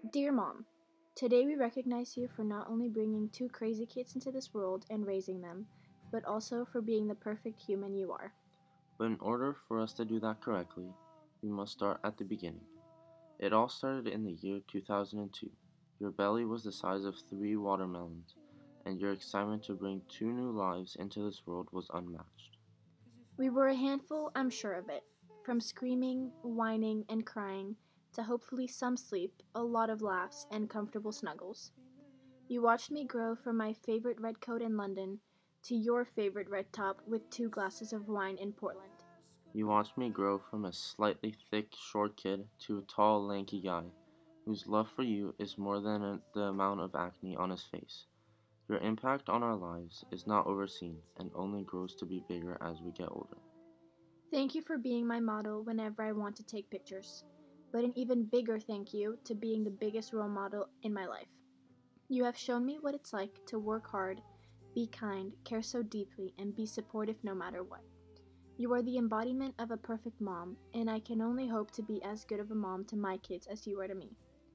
Dear Mom, today we recognize you for not only bringing two crazy kids into this world and raising them, but also for being the perfect human you are. But in order for us to do that correctly, we must start at the beginning. It all started in the year 2002. Your belly was the size of 3 watermelons, and your excitement to bring 2 new lives into this world was unmatched. We were a handful, I'm sure of it. From screaming, whining, and crying, to hopefully some sleep, a lot of laughs, and comfortable snuggles. You watched me grow from my favorite red coat in London to your favorite red top with 2 glasses of wine in Portland. You watched me grow from a slightly thick, short kid to a tall, lanky guy, whose love for you is more than the amount of acne on his face. Your impact on our lives is not overseen and only grows to be bigger as we get older. Thank you for being my model whenever I want to take pictures. But an even bigger thank you to being the biggest role model in my life. You have shown me what it's like to work hard, be kind, care so deeply, and be supportive no matter what. You are the embodiment of a perfect mom, and I can only hope to be as good of a mom to my kids as you are to me.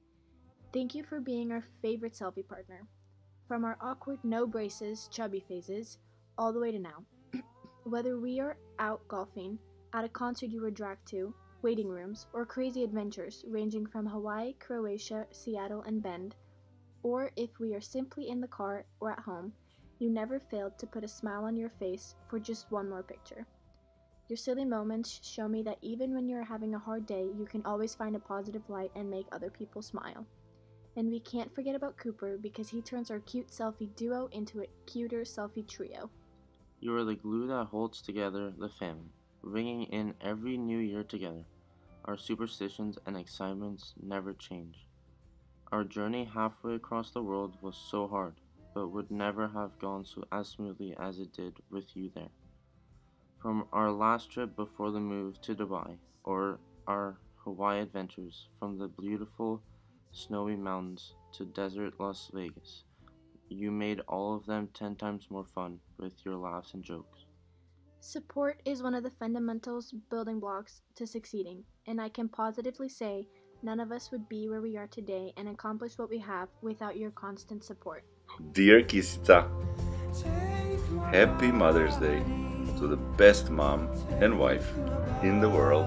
Thank you for being our favorite selfie partner. From our awkward no braces, chubby phases, all the way to now. Whether we are out golfing, at a concert you were dragged to, waiting rooms, or crazy adventures ranging from Hawaii, Croatia, Seattle, and Bend, or if we are simply in the car or at home, you never failed to put a smile on your face for just one more picture. Your silly moments show me that even when you're having a hard day, you can always find a positive light and make other people smile. And we can't forget about Cooper because he turns our cute selfie duo into a cuter selfie trio. You are the glue that holds together the family, bringing in every new year together. Our superstitions and excitements never change. Our journey halfway across the world was so hard, but would never have gone as smoothly as it did with you there. From our last trip before the move to Dubai, or our Hawaii adventures, from the beautiful snowy mountains to desert Las Vegas, you made all of them 10 times more fun with your laughs and jokes. Support is one of the fundamentals building blocks to succeeding, and I can positively say none of us would be where we are today and accomplish what we have without your constant support. Dear Kisita, Happy Mother's Day to the best mom and wife in the world.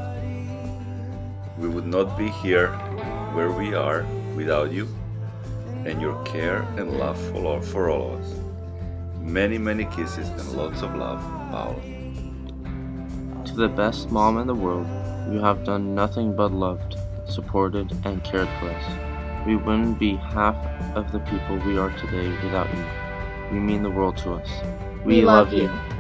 We would not be here where we are without you and your care and love for all of us. Many, many kisses and lots of love, Paola. To the best mom in the world, you have done nothing but loved, supported, and cared for us. We wouldn't be half of the people we are today without you. You mean the world to us. We love you.